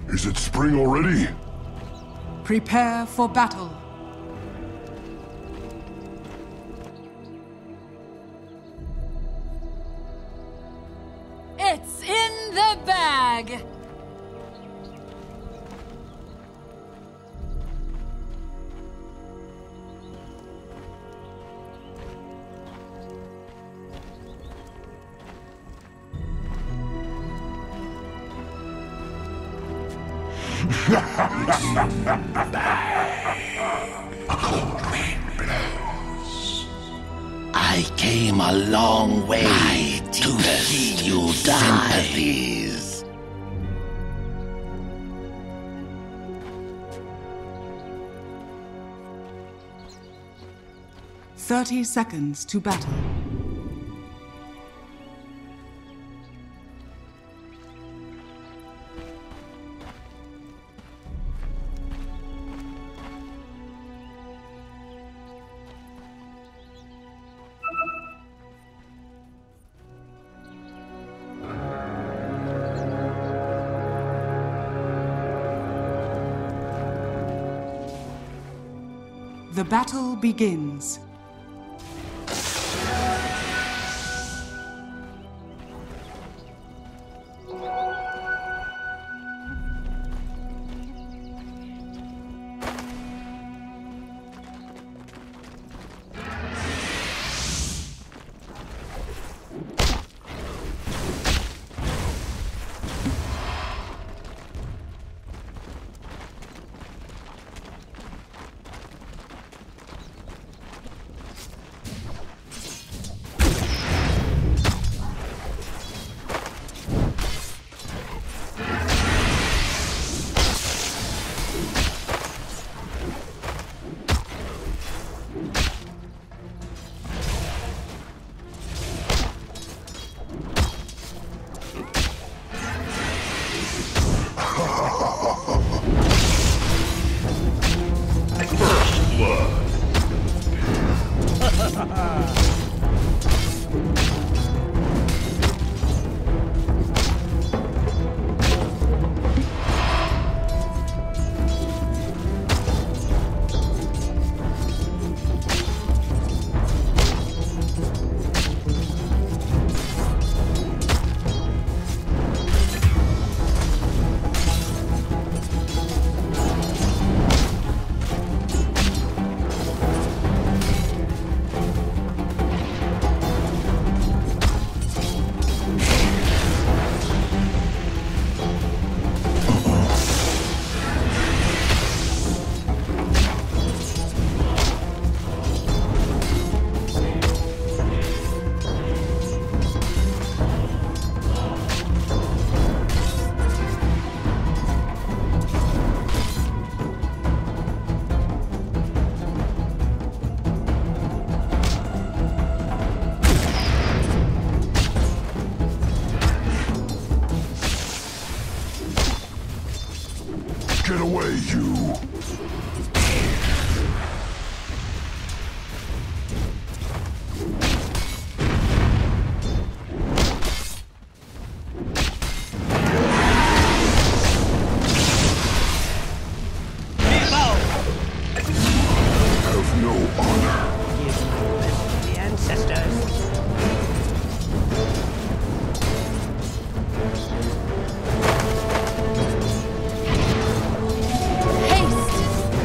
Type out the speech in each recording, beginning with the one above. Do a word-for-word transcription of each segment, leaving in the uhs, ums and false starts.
Is it spring already? Prepare for battle. It's in the bag! A cold wind blows. I came a long way to see you die. Sympathies. Thirty seconds to battle. The battle begins. First blood. Get away, you! Have no honor. The ancestors. Haste!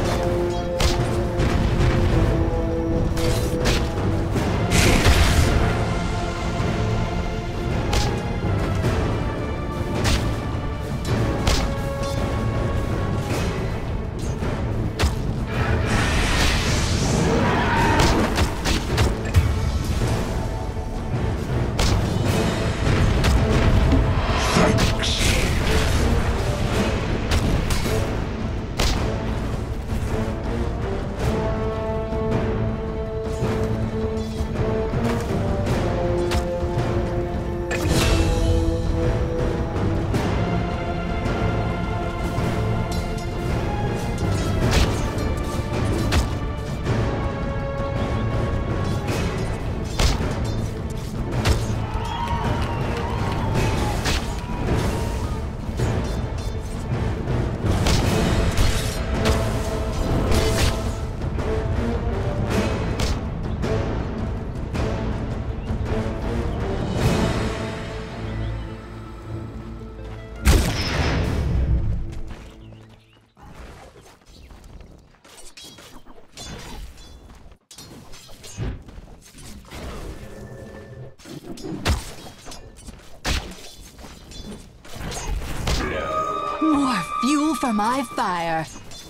More fuel for my fire.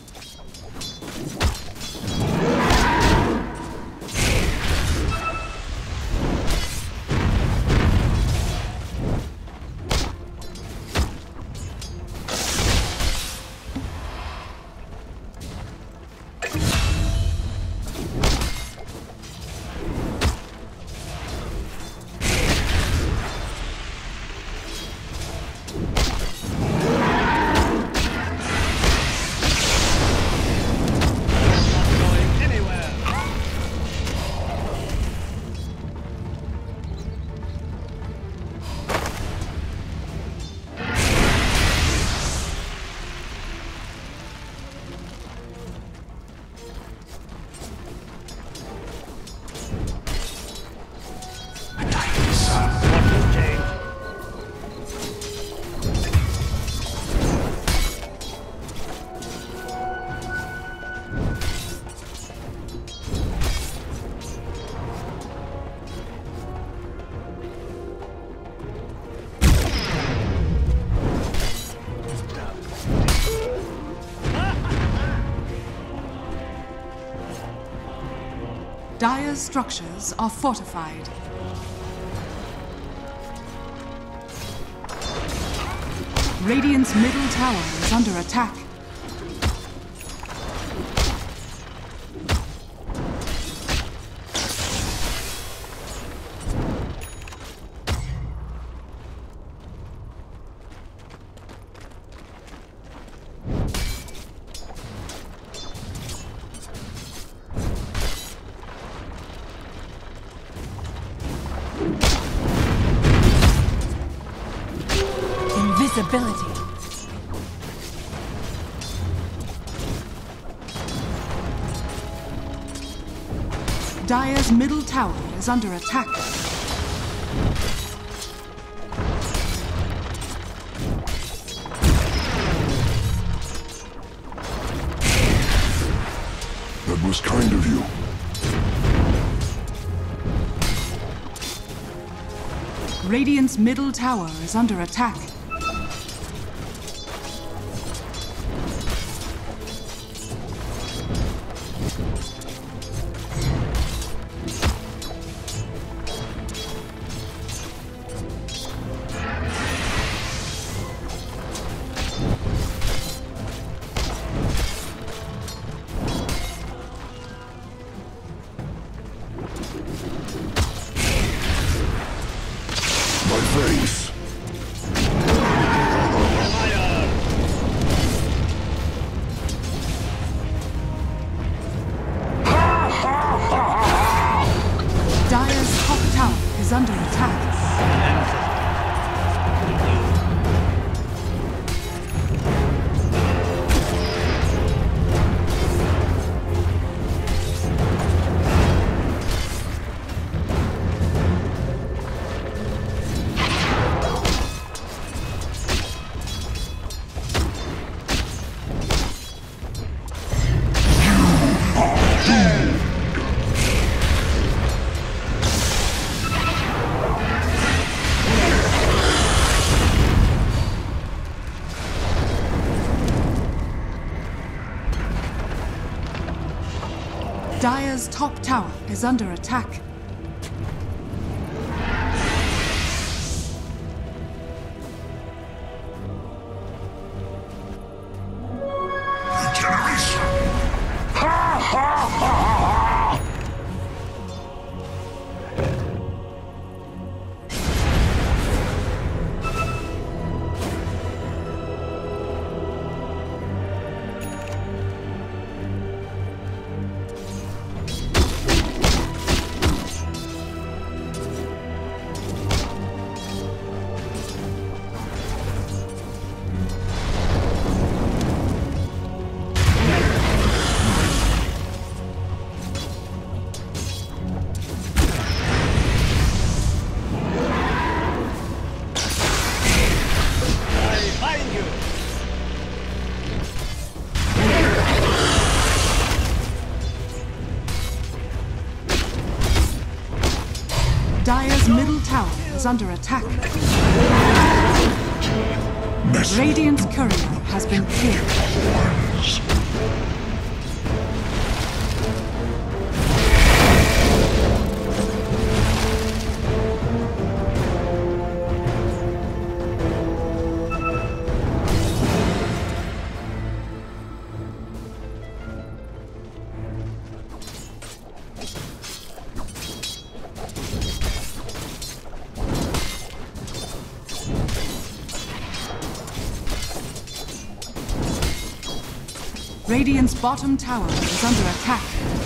Dire's structures are fortified. Radiant's middle tower is under attack. Invisibility. Dire's middle tower is under attack. That was kind of you. Radiant's middle tower is under attack. My face. Dire's top tower is under attack. Dire's top tower is under attack. Regeneration. Ha ha ha ha! Dire's middle tower is under attack. Radiant's courier has been killed. Radiant's bottom tower is under attack.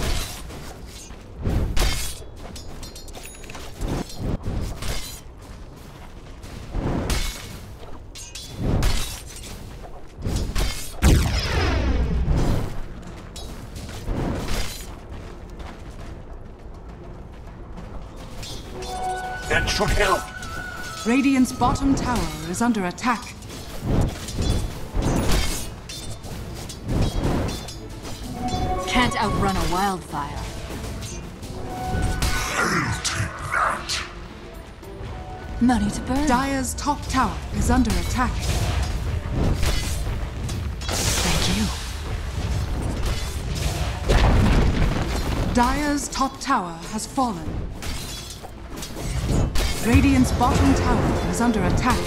That should help. Radiant's bottom tower is under attack. Can't outrun a wildfire. I'll take that. Money to burn. Dire's top tower is under attack. Thank you. Dire's top tower has fallen. Radiant's bottom tower is under attack.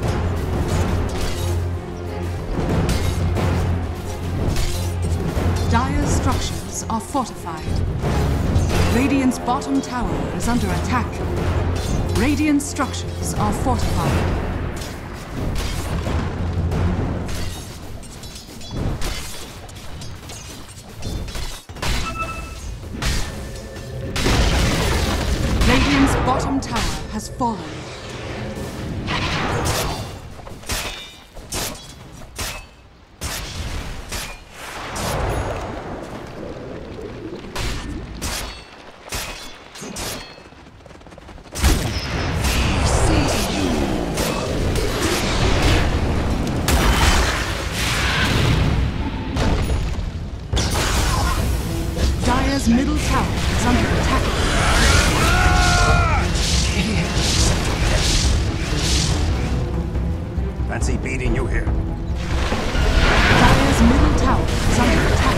Dire's structures are fortified. Radiant's bottom tower is under attack. Radiant structures are fortified. Radiant's bottom tower has fallen. Dire's middle tower is under attack. Fancy beating you here. Dire's middle tower is under attack.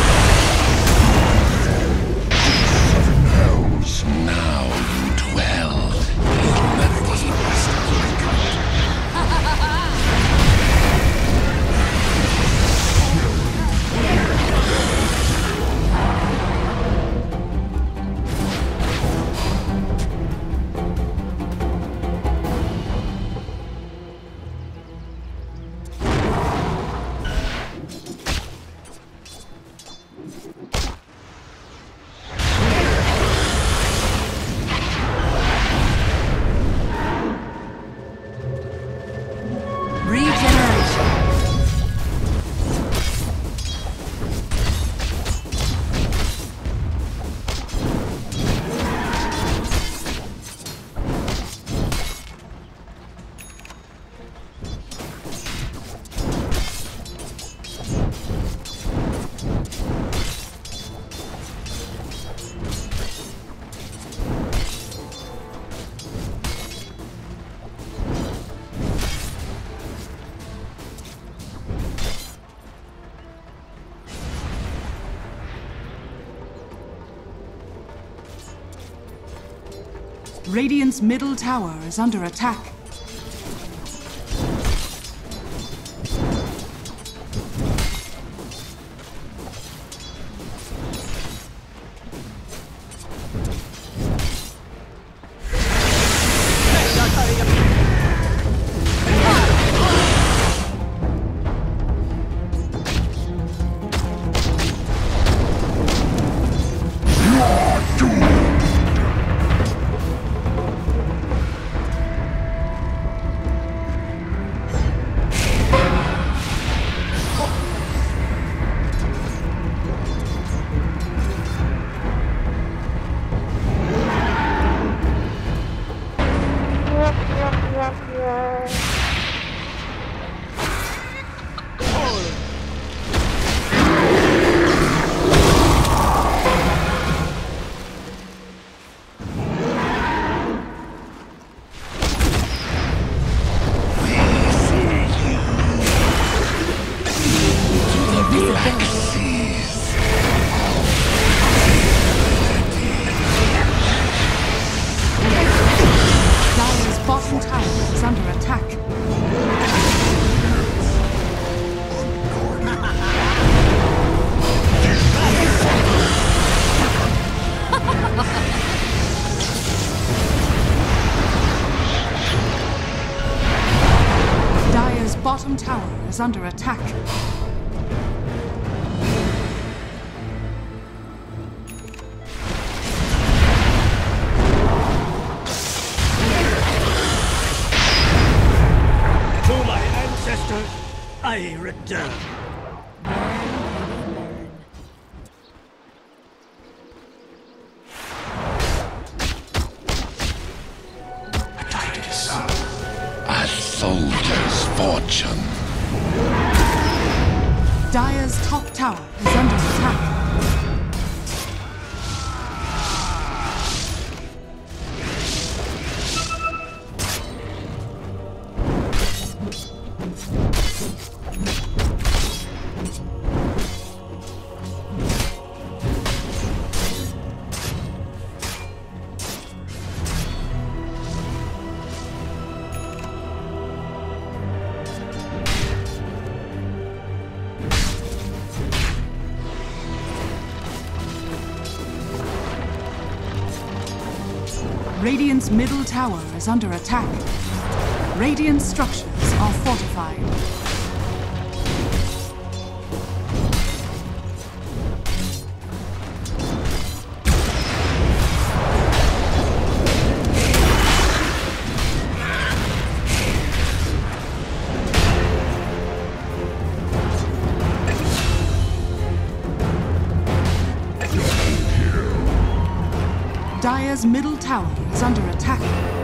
Hells, now you dwell in the deepest Radiant's middle tower is under attack. Dire's bottom tower is under attack. Dire's bottom tower is under attack. To my ancestors, I return. A soldier's fortune. Dire's top tower is under attack. Radiant's middle tower is under attack. Radiant structures are fortified. Dire's middle tower is under attack.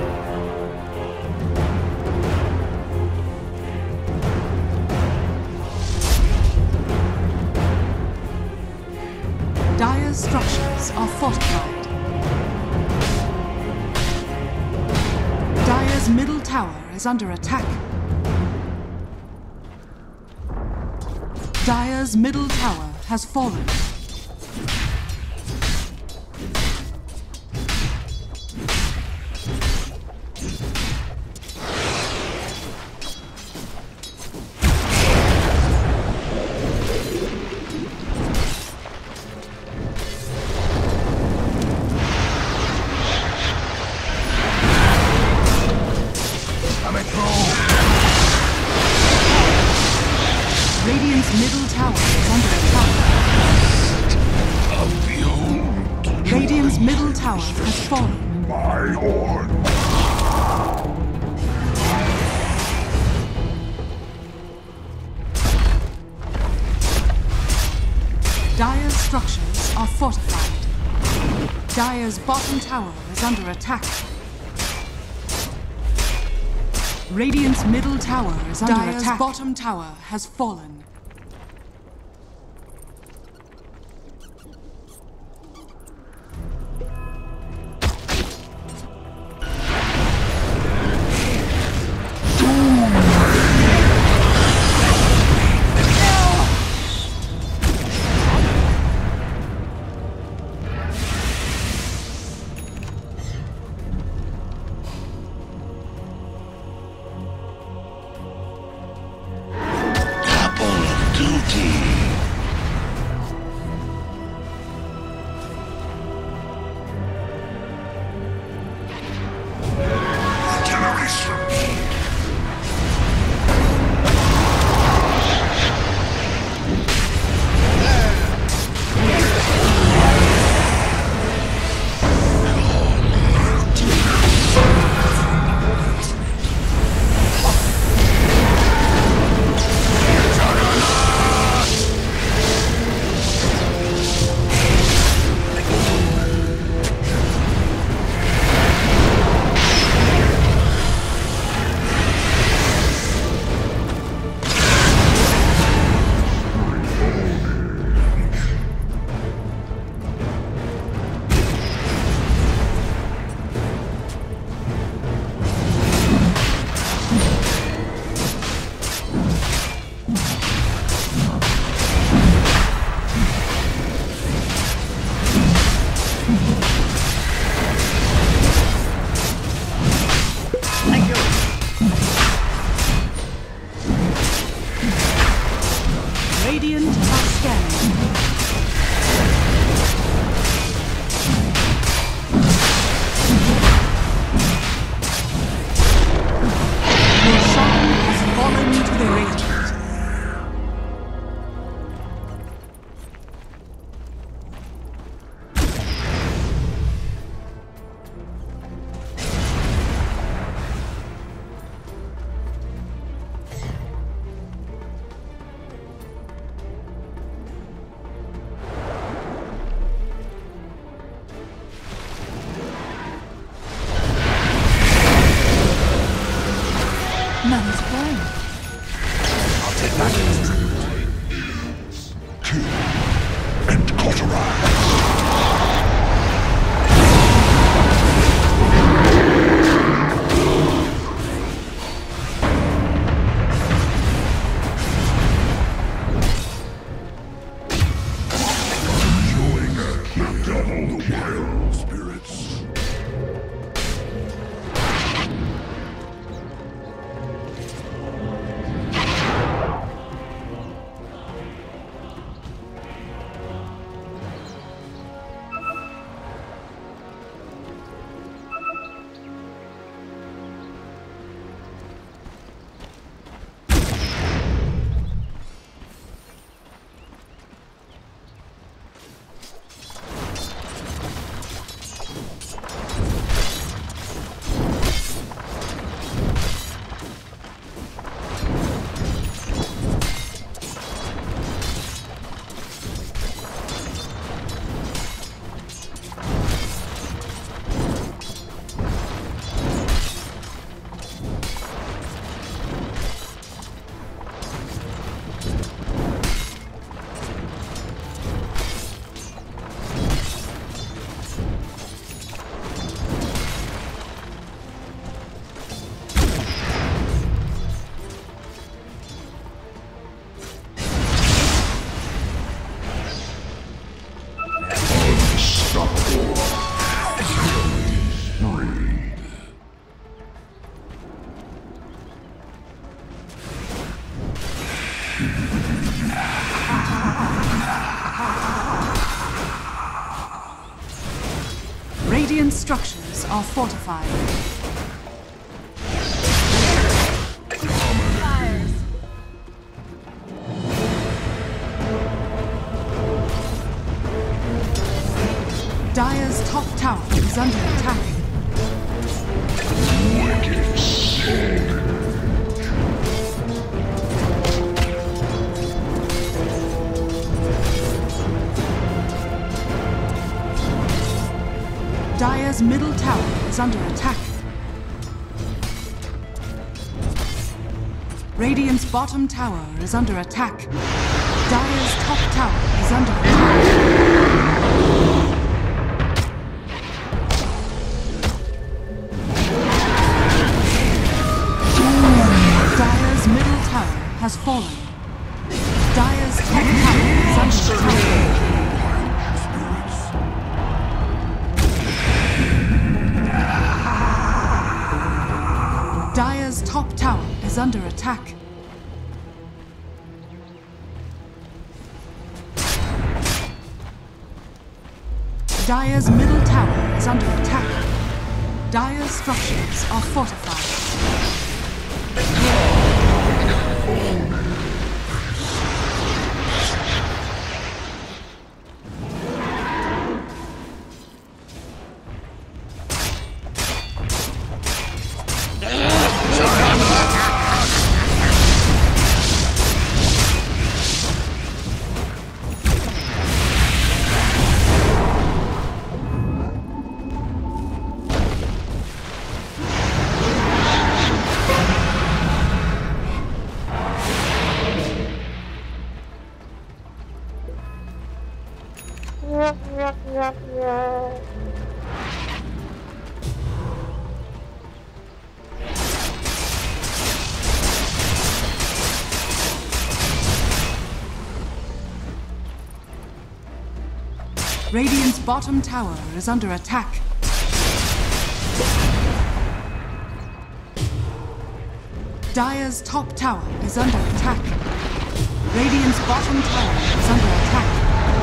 Dire's structures are fortified. Dire's middle tower is under attack. Dire's middle tower has fallen. Radiant's middle tower is under attack. Of the old. Radiant's middle tower has fallen. My order. Dire's structures are fortified. Dire's bottom tower is under attack. Radiant's middle tower is under Dire's attack. Dire's bottom tower has fallen. Radiant are scanning. Roshan has fallen to the Radiant. Money to burn. I'll take that. Kill and cauterize. Showing the double the wild spirits. Radiant structures are fortified. Dire's top tower is under attack. Wicked soul. Dire's middle tower is under attack. Radiant's bottom tower is under attack. Dire's top tower is under attack. Dire's middle tower has fallen. Dire's top tower is under attack. Dire's top tower is under attack. Dire's middle tower is under attack. Dire's structures are fortified. Radiant's bottom tower is under attack. Dire's top tower is under attack. Radiant's bottom tower is under attack.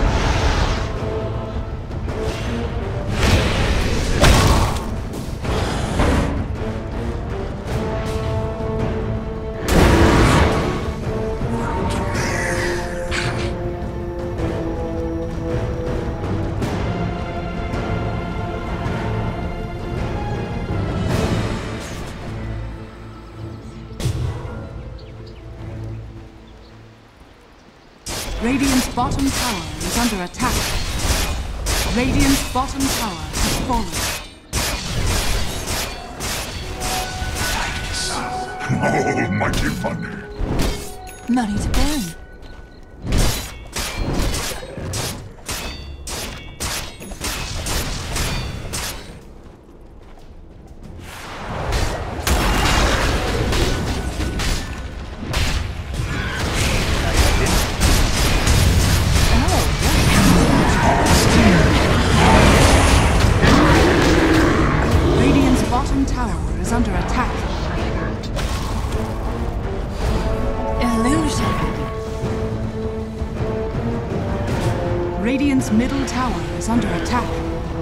Radiant's bottom tower is under attack. Radiant's bottom tower has fallen. Almighty money. Money to burn. Bottom tower is under attack. Illusion. Radiant's middle tower is under attack.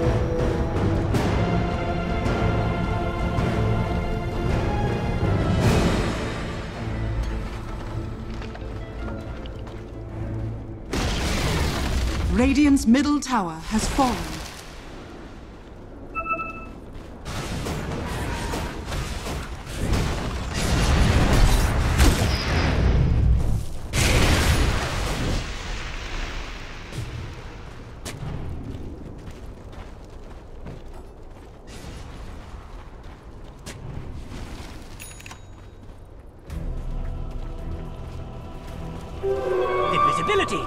Radiant's middle tower has fallen. Invisibility!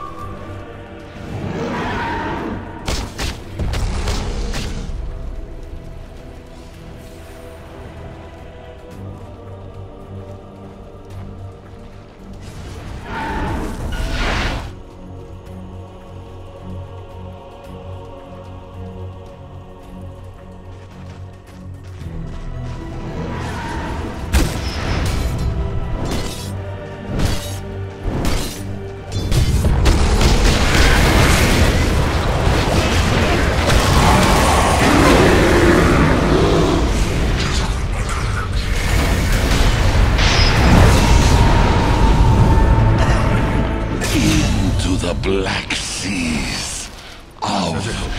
The black seas of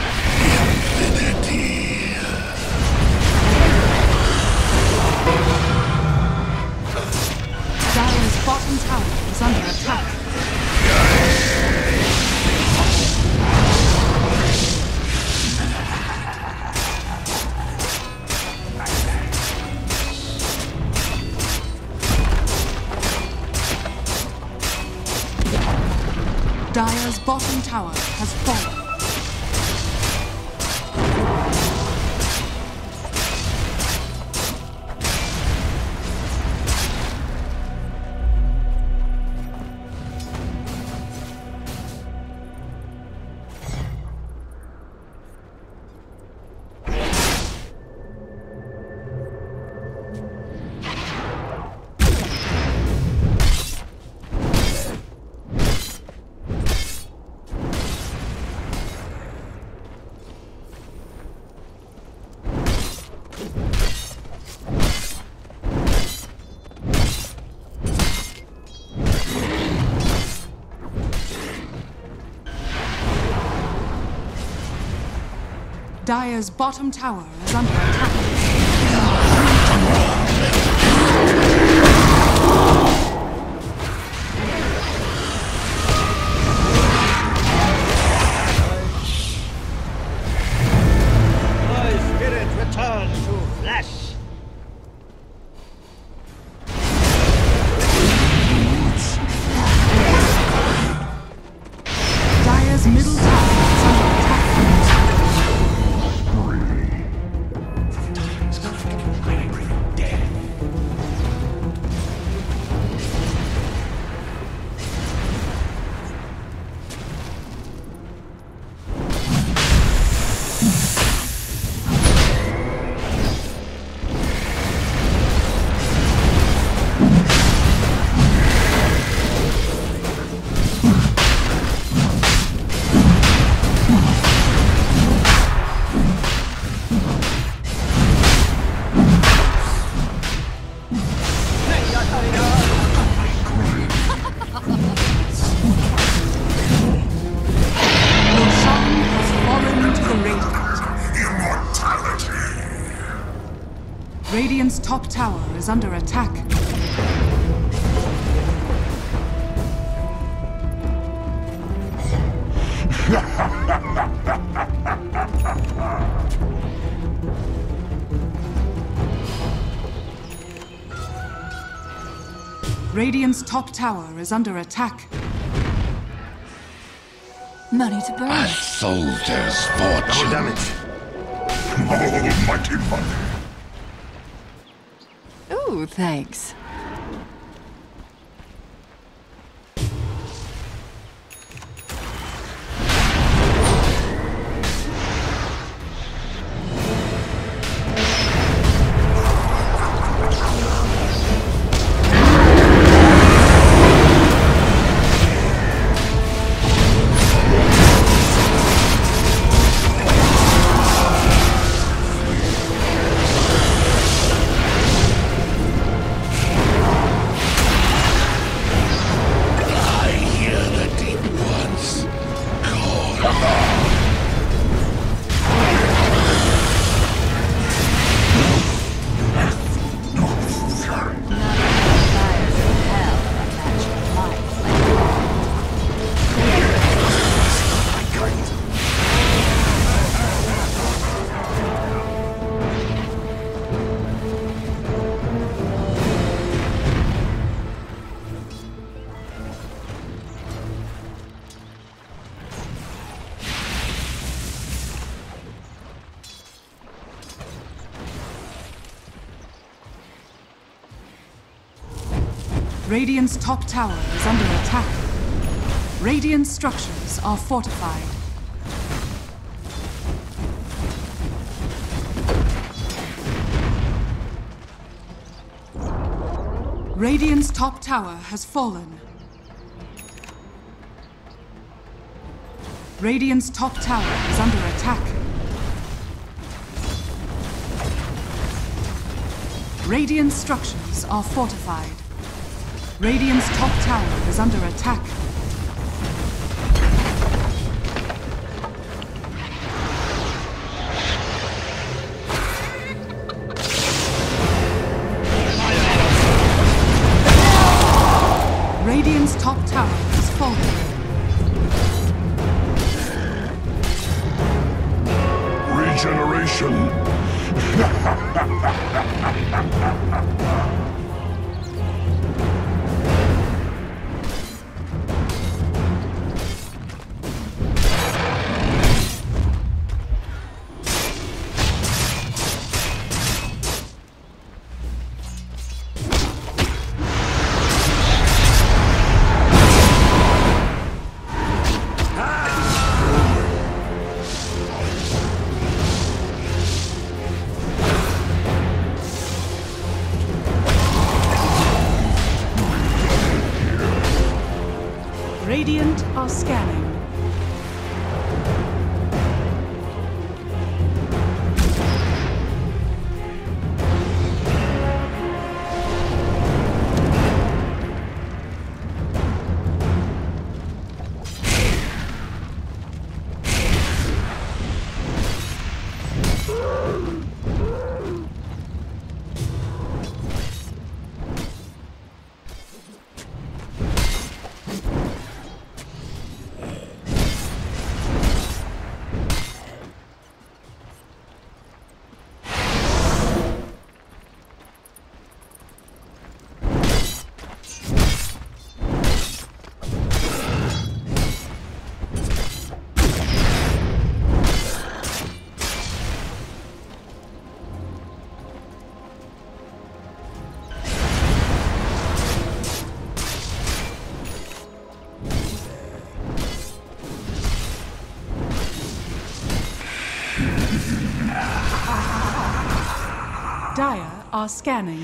infinity. Dire's bottom tower is under attack. Dire's bottom tower has fallen. Dire's bottom tower is under attack. My spirit returns to flesh. Dire's middle tower is under attack. Radiant's top tower is under attack. Radiant's top tower is under attack. Money to A burn. soldier's Double fortune. damage. Almighty Mother. Ooh, thanks. Radiant's top tower is under attack. Radiant structures are fortified. Radiant's top tower has fallen. Radiant's top tower is under attack. Radiant structures are fortified. Radiant's top tower is under attack. Radiant's top tower has fallen. Regeneration. Radiant are scanning. Dire are scanning.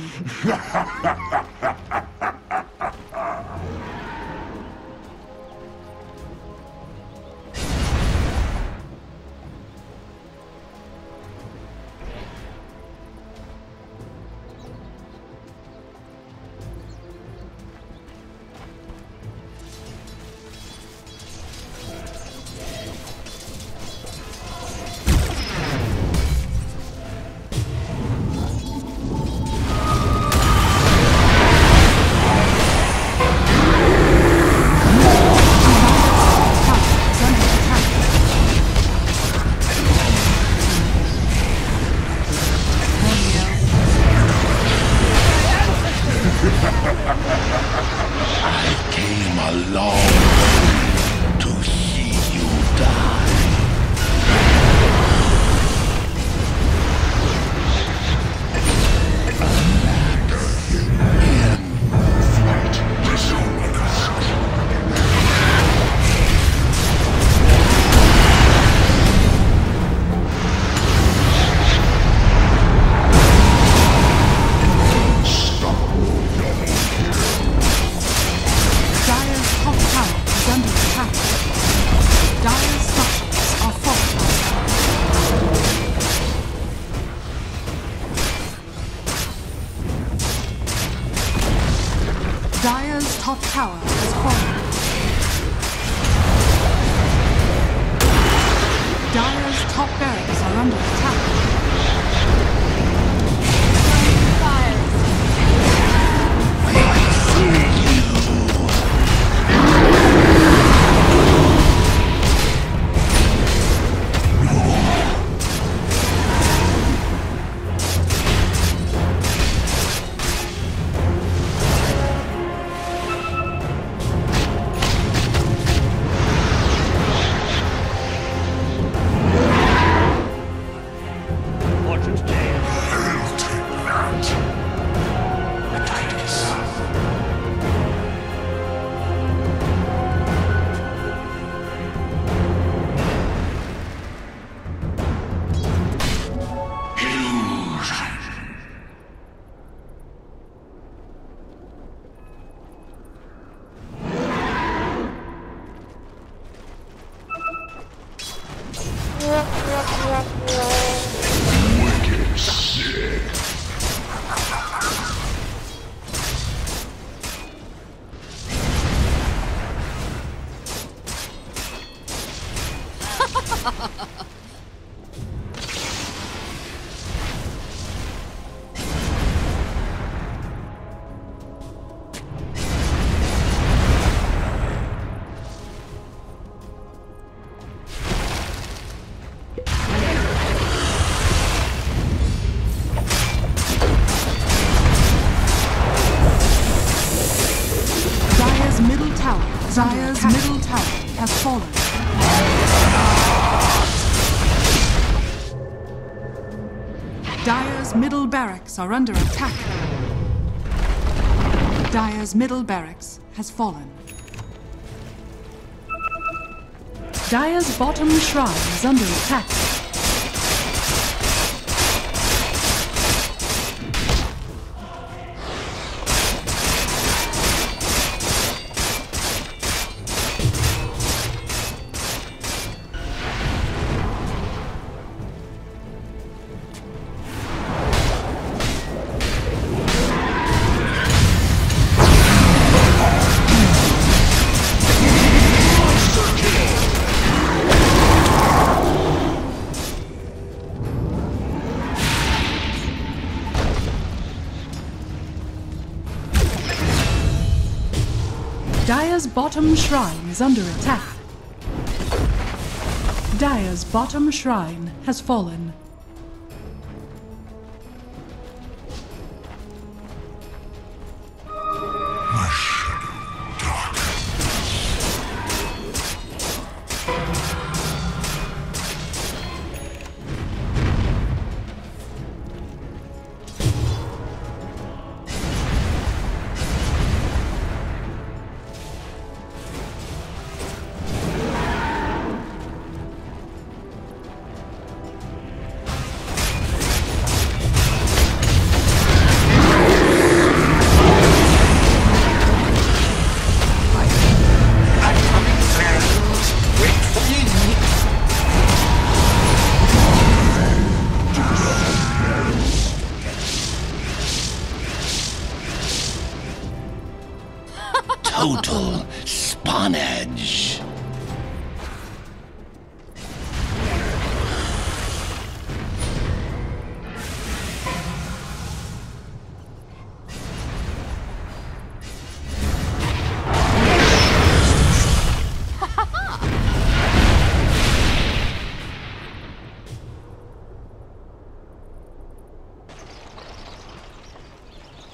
barracks are under attack. Fortune's tale. I'll take that. The Titus. Wicked sick. Dire's middle tower, Dire's middle tower has fallen. Dire's middle barracks are under attack. Dire's middle barracks has fallen. Dire's bottom shrine is under attack. Dire's bottom shrine is under attack. Dire's bottom shrine has fallen. My shadow darkens. Total spawnage.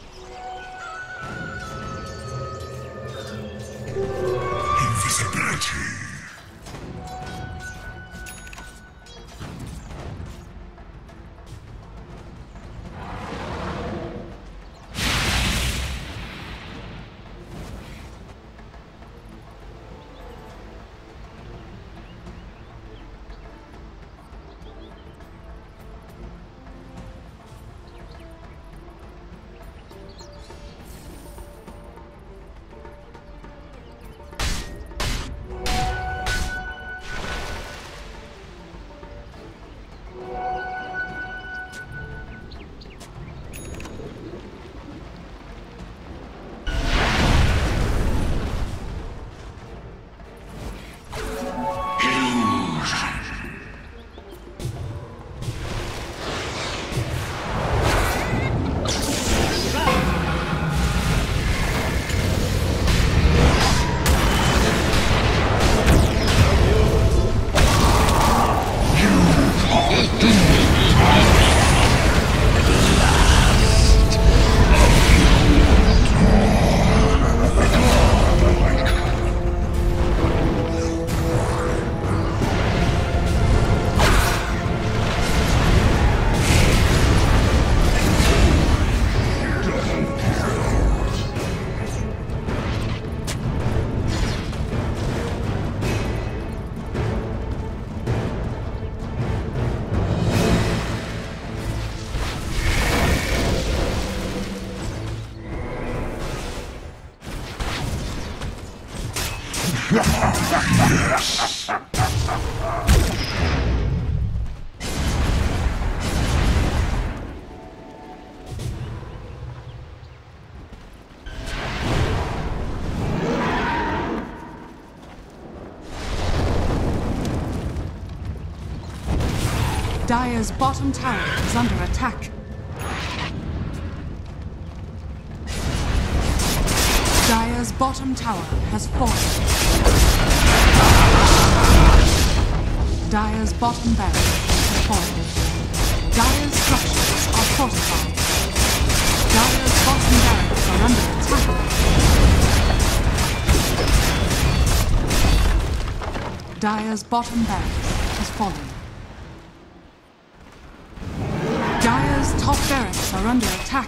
Invisibility. Dire's bottom tower is under attack. Dire's bottom tower has fallen. Dire's bottom barracks has fallen. Dire's structures are fortified. Dire's bottom barracks are under attack. Dire's bottom barracks has fallen. Dire's top barracks are under attack.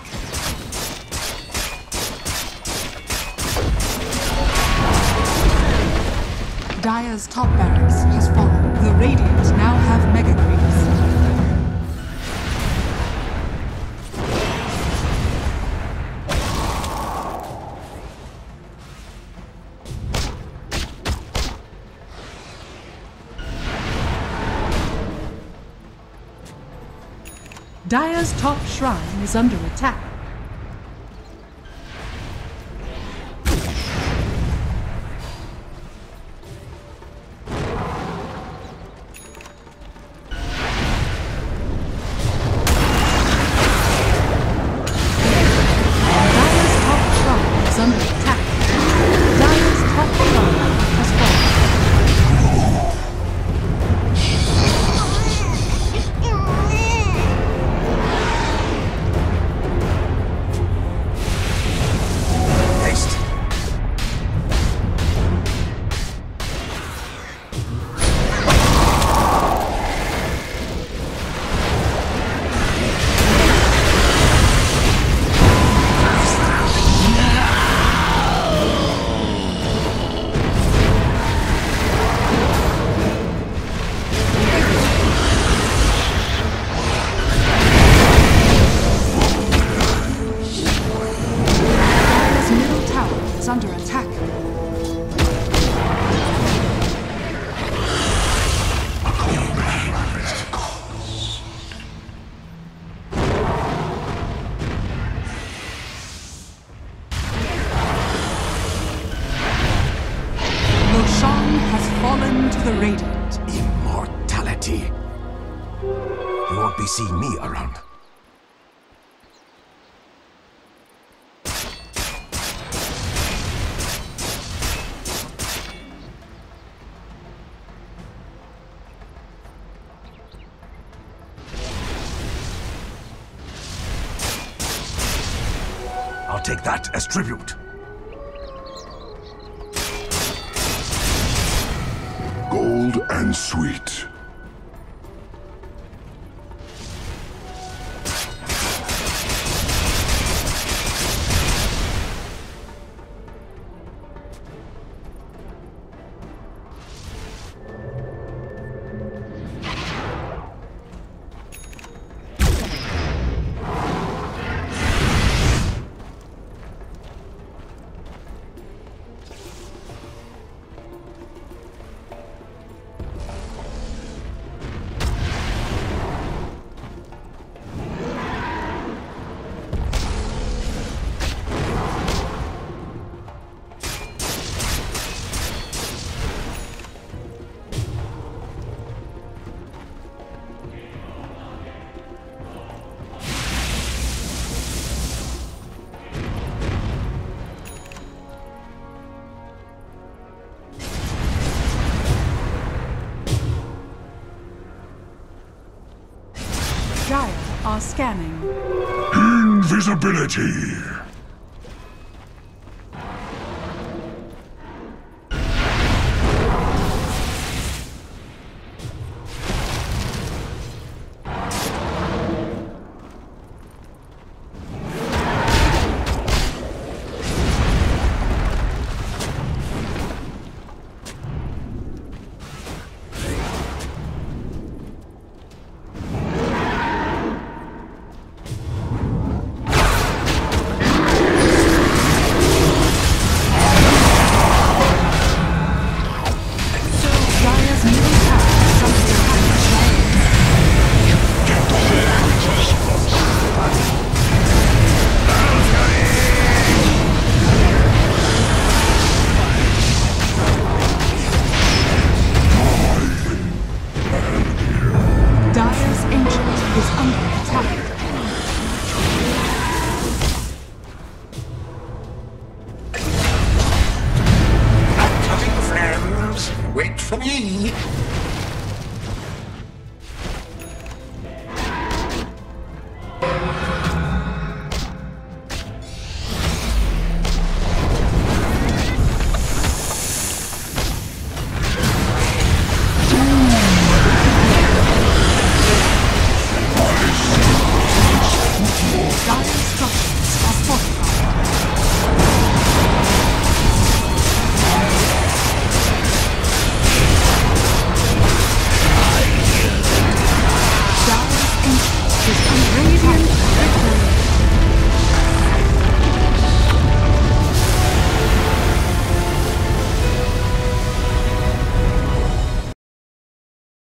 Dire's top barracks has fallen. The Radiant now have mega creeps. Dire's top shrine is under attack. Under attack. Roshan has fallen to the Radiant. Immortality. You won't be seeing me around. I'll take that as tribute. Gold and sweet. Dire are scanning. Invisibility. for me.